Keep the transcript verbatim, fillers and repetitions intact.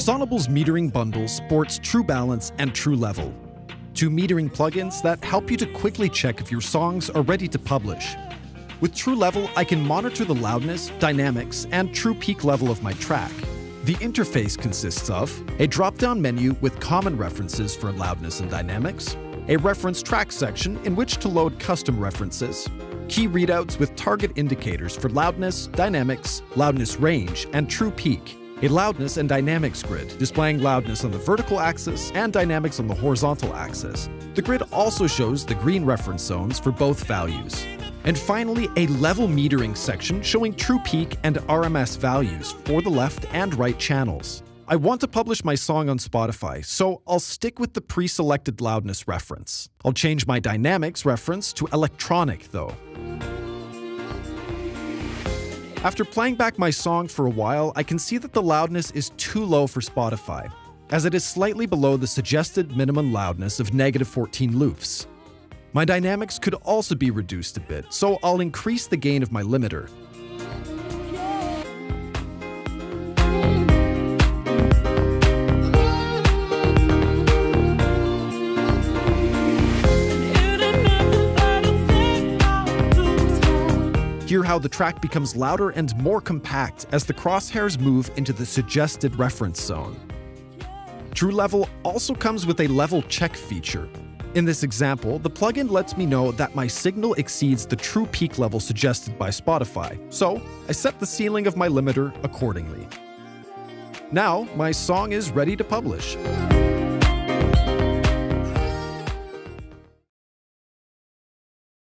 Sonible's metering bundle sports True Balance and True Level, two metering plugins that help you to quickly check if your songs are ready to publish. With True Level, I can monitor the loudness, dynamics, and true peak level of my track. The interface consists of a drop-down menu with common references for loudness and dynamics, a reference track section in which to load custom references, key readouts with target indicators for loudness, dynamics, loudness range, and true peak, a loudness and dynamics grid displaying loudness on the vertical axis and dynamics on the horizontal axis. The grid also shows the green reference zones for both values. And finally, a level metering section showing true peak and R M S values for the left and right channels. I want to publish my song on Spotify, so I'll stick with the pre-selected loudness reference. I'll change my dynamics reference to electronic though. After playing back my song for a while, I can see that the loudness is too low for Spotify, as it is slightly below the suggested minimum loudness of negative fourteen loops. My dynamics could also be reduced a bit, so I'll increase the gain of my limiter. Hear how the track becomes louder and more compact as the crosshairs move into the suggested reference zone. True Level also comes with a level check feature. In this example, the plugin lets me know that my signal exceeds the true peak level suggested by Spotify, so I set the ceiling of my limiter accordingly. Now, my song is ready to publish.